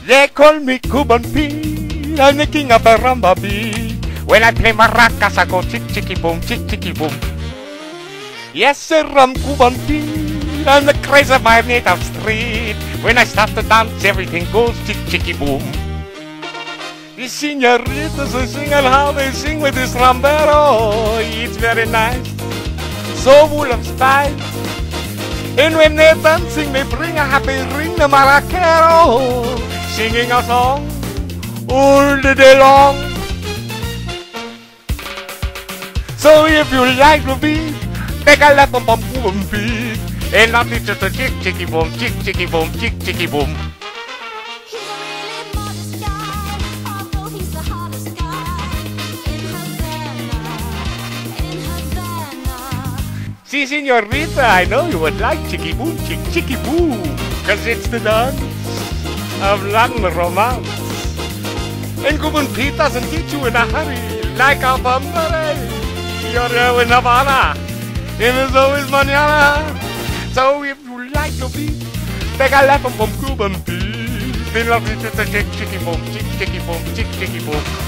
They call me Cuban Pete, I'm the king of the rumba beat. When I play maracas, I go chick chicky boom, chick chicky boom. Yes, sir, I'm Cuban Pete, I'm the craze of my native street. When I start to dance, everything goes chick chicky boom. The senoritas, they sing and how they sing with this rambero. It's very nice, so full of spice. And when they're dancing, they bring a happy ring, the maraquero, singing a song all the day long. So if you like the beat, take a lap on Cuban Pete, and not just a chick chicky boom, chick chicky boom, chick chicky boom. See, señorita, I know you would like chicky boom, chick chicky boom, cause it's the dance of Latin romance. And Cuban Pete doesn't get you in a hurry, like a bambare. You're there in Havana, and it's always mañana. So if you like the beat, take a lap from Cuban Pete. Then love you just a chick chicky boom, chick chicky boom, chick chicky boom.